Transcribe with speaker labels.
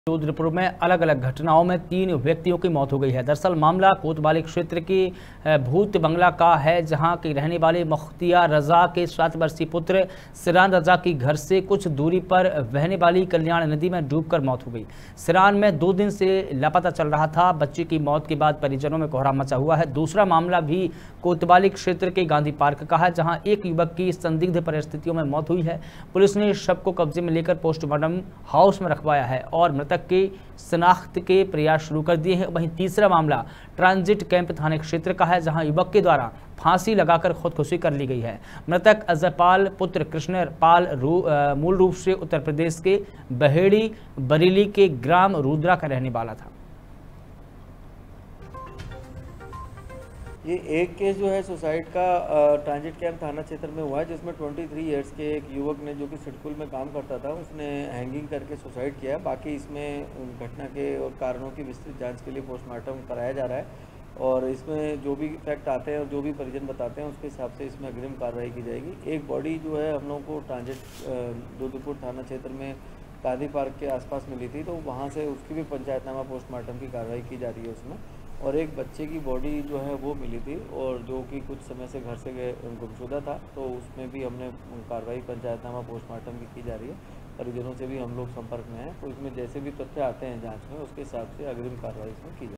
Speaker 1: रुद्रपुर में अलग अलग घटनाओं में 3 व्यक्तियों की मौत हो गई है। दरअसल मामला कोतवाली क्षेत्र की भूत बंगला का है, जहां की रहने वाले मुख्तियार रजा के 7 वर्षीय पुत्र सिरान रजा की घर से कुछ दूरी पर बहने वाली कल्याण नदी में डूबकर मौत हो गई। सिरान में 2 दिन से लापता चल रहा था। बच्चे की मौत के बाद परिजनों में कोहराम मचा हुआ है। दूसरा मामला भी कोतवाली क्षेत्र के गांधी पार्क का है, जहाँ एक युवक की संदिग्ध परिस्थितियों में मौत हुई है। पुलिस ने शव को कब्जे में लेकर पोस्टमार्टम हाउस में रखवाया है और मृतक के शिनाख्त के प्रयास शुरू कर दिए हैं। वहीं तीसरा मामला ट्रांजिट कैंप थाने क्षेत्र का है, जहां युवक के द्वारा फांसी लगाकर खुदकुशी कर ली गई है। मृतक अजयपाल पुत्र कृष्ण पाल मूल रूप से उत्तर प्रदेश के बहेड़ी बरेली के ग्राम रुद्रा का रहने वाला था।
Speaker 2: ये एक केस जो है सुसाइड का ट्रांजिट कैंप थाना क्षेत्र में हुआ है, जिसमें 23 इयर्स के एक युवक ने, जो कि सिडकुल में काम करता था, उसने हैंगिंग करके सुसाइड किया। बाकी इसमें घटना के और कारणों की विस्तृत जांच के लिए पोस्टमार्टम कराया जा रहा है और इसमें जो भी फैक्ट आते हैं और जो भी परिजन बताते हैं उसके हिसाब से इसमें अग्रिम कार्रवाई की जाएगी। एक बॉडी जो है हम लोगों को ट्रांजिट रुद्रपुर थाना क्षेत्र में गांधी पार्क के आसपास मिली थी, तो वहाँ से उसकी भी पंचायतनामा पोस्टमार्टम की कार्रवाई की जा रही है उसमें। और एक बच्चे की बॉडी जो है वो मिली थी और जो कि कुछ समय से घर से गुमशुदा था, तो उसमें भी हमने कार्रवाई पंचायतनामा पोस्टमार्टम की जा रही है। परिजनों से भी हम लोग संपर्क में हैं, तो इसमें जैसे भी तथ्य आते हैं जांच में, उसके हिसाब से अग्रिम कार्रवाई इसमें की जाए।